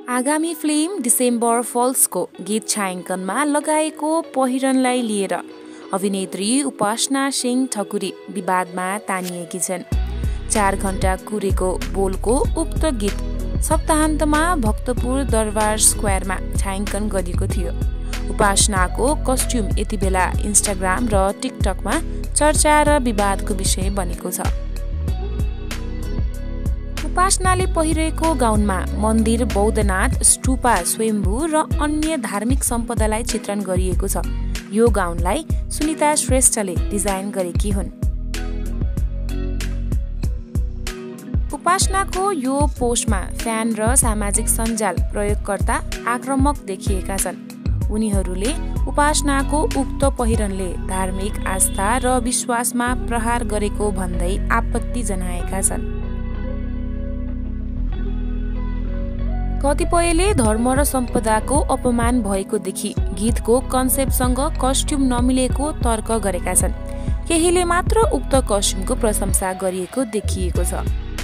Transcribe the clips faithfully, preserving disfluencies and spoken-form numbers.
आगामी film December फल्सको गीत छायाङ्कनमा लगाएको पहिरनलाई लिएर अभिनेत्री उपासना सिंह ठकुरी विवादमा तानिएकी छन्। चार घण्टा कुरेको बोलको उक्त गीत सप्ताहन्तमा भक्तपुर दरबार स्क्वायरमा छायाङ्कन गरिएको थियो। उपासनाको कस्ट्युम यति बेला इन्स्टाग्राम र टिकटकमा चर्चा र विवादको विषय बनेको छ। उपासनाले पहिरेको गाउनमा मन्दिर, बौद्धनाथ, स्तूपा, स्वयम्भू र अन्य धार्मिक सम्पदालाई चित्रण गरिएको छ। यो गाउनलाई सुनिता श्रेष्ठले डिजाइन गरेकी हुन्। उपासनाको यो पोस्टमा फ्यान र सामाजिक सञ्जाल प्रयोगकर्ता आक्रामक देखिएका छन्। उनीहरूले उपासनाको उक्त पहिरनले धार्मिक आस्था र विश्वासमा प्रहार गरेको भन्दै आपत्ति जनाएका छन्। कतिपयले धर्म र सम्पदाको अपमान भएको देखि गीतको कन्सेप्टसँग कस्ट्युम नमिलेको तर्क गरेका छन्। केहीले मात्र उक्त कस्ट्युमको प्रशंसा गरिएको देखिएको छ।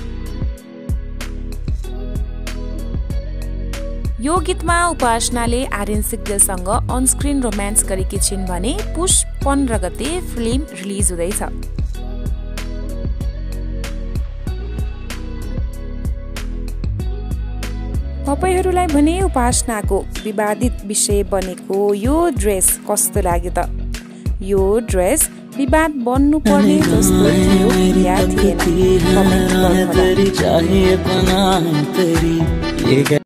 यो गीतमा उपासनाले आर्यन सिग्देलसँग अनस्क्रिन रोमान्स गरेकी छिन् भने पुष पन्ध्र गते फिल्म रिलिज हुँदैछ। तपाईँहरूलाई भने उपासनाको विवादित विषय बनेको यो ड्रेस कस्तो लाग्यो त? यो ड्रेस विवाद बन्नु पर्ने जस्तो थियो या थिएन? कमेन्ट गर्नुहोला।